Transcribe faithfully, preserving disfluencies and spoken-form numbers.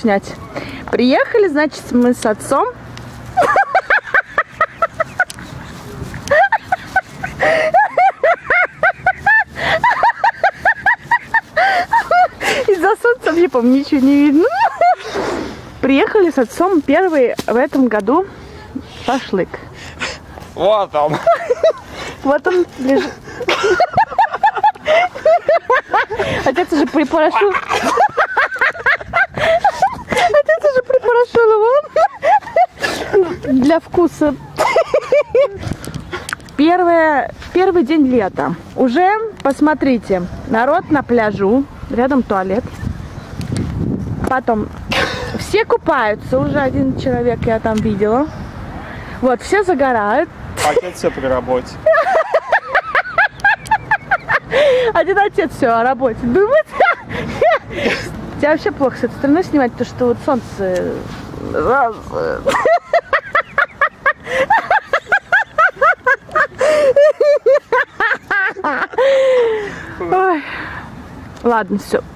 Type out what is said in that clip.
снять. Приехали, значит, мы с отцом. Из-за солнца мне, по-моему, ничего не видно. Приехали с отцом первый в этом году шашлык. Вот он. Вот он лежит. Отец уже припорошил. Отец уже припорошил его для вкуса. Первое, первый день лета. Уже, посмотрите, народ на пляжу. Рядом туалет. Потом все купаются. Уже один человек я там видела. Вот, все загорают. Отец все при работе. Один отец все о работе думает. Тебя вообще плохо с этой стороны снимать, потому что вот солнце... Ой. Ладно, все.